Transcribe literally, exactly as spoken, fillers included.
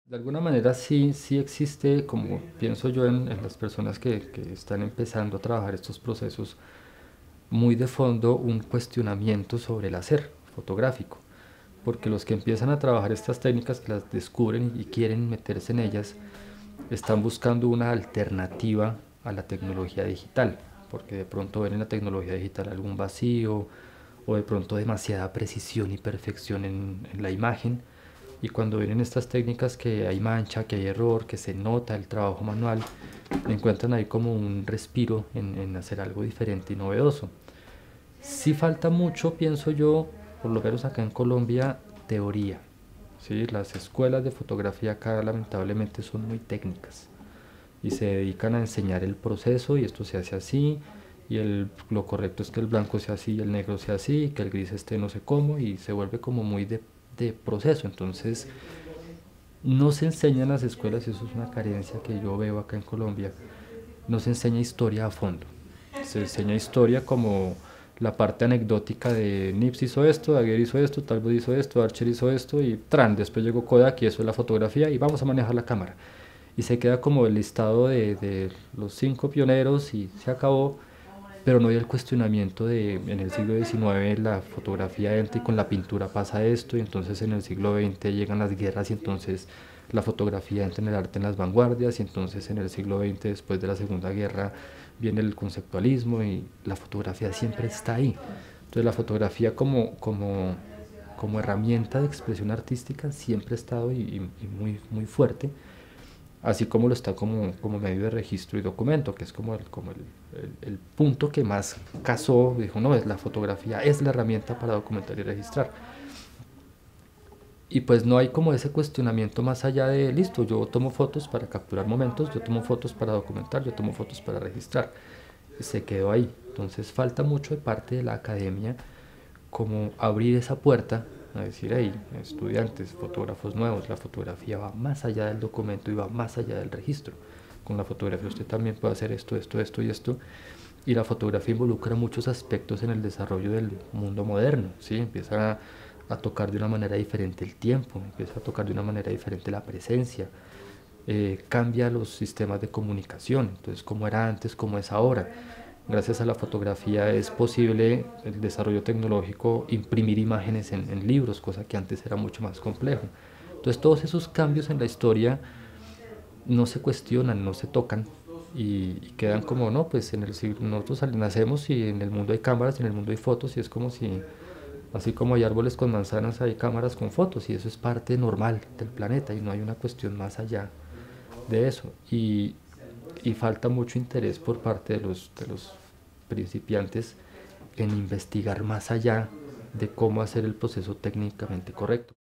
De alguna manera sí, sí existe, como pienso yo en, en las personas que, que están empezando a trabajar estos procesos, muy de fondo un cuestionamiento sobre el hacer fotográfico, porque los que empiezan a trabajar estas técnicas, que las descubren y quieren meterse en ellas, están buscando una alternativa a la tecnología digital, porque de pronto ven en la tecnología digital algún vacío o de pronto demasiada precisión y perfección en, en la imagen. Y cuando vienen estas técnicas que hay mancha, que hay error, que se nota el trabajo manual, encuentran ahí como un respiro en, en hacer algo diferente y novedoso. Sí falta mucho, pienso yo, por lo menos acá en Colombia, teoría. ¿Sí? Las escuelas de fotografía acá lamentablemente son muy técnicas y se dedican a enseñar el proceso y esto se hace así y el, lo correcto es que el blanco sea así y el negro sea así, que el gris esté no sé cómo y se vuelve como muy de, de proceso. Entonces no se enseña en las escuelas y eso es una carencia que yo veo acá en Colombia. No se enseña historia a fondo. Se enseña historia como la parte anecdótica de Nips hizo esto, Daguerre hizo esto, Talbot hizo esto, Archer hizo esto y tran, después llegó Kodak y eso es la fotografía y vamos a manejar la cámara. Y se queda como el listado de, de los cinco pioneros y se acabó, pero no hay el cuestionamiento de en el siglo diecinueve la fotografía entra y con la pintura pasa esto y entonces en el siglo veinte llegan las guerras y entonces la fotografía entra en el arte en las vanguardias y entonces en el siglo veinte después de la segunda guerra viene el conceptualismo y la fotografía siempre está ahí. Entonces la fotografía como, como, como herramienta de expresión artística siempre ha estado y, y, y muy, muy fuerte, así como lo está como, como medio de registro y documento, que es como el, como el, el, el punto que más casó, dijo, no, es la fotografía, es la herramienta para documentar y registrar. Y pues no hay como ese cuestionamiento más allá de, listo, yo tomo fotos para capturar momentos, yo tomo fotos para documentar, yo tomo fotos para registrar. Se quedó ahí. Entonces falta mucho de parte de la academia como abrir esa puerta a decir, hey, estudiantes, fotógrafos nuevos, la fotografía va más allá del documento y va más allá del registro. Con la fotografía usted también puede hacer esto, esto, esto y esto. Y la fotografía involucra muchos aspectos en el desarrollo del mundo moderno, ¿sí? Empieza a, a tocar de una manera diferente el tiempo, empieza a tocar de una manera diferente la presencia, eh, cambia los sistemas de comunicación, entonces como era antes, como es ahora. Gracias a la fotografía es posible el desarrollo tecnológico, imprimir imágenes en, en libros, cosa que antes era mucho más complejo. Entonces todos esos cambios en la historia no se cuestionan, no se tocan y, y quedan como, no, pues en el siglo, nosotros nacemos y en el mundo hay cámaras y en el mundo hay fotos y es como si, así como hay árboles con manzanas, hay cámaras con fotos y eso es parte normal del planeta y no hay una cuestión más allá de eso. Y, y falta mucho interés por parte de los, de los principiantes en investigar más allá de cómo hacer el proceso técnicamente correcto.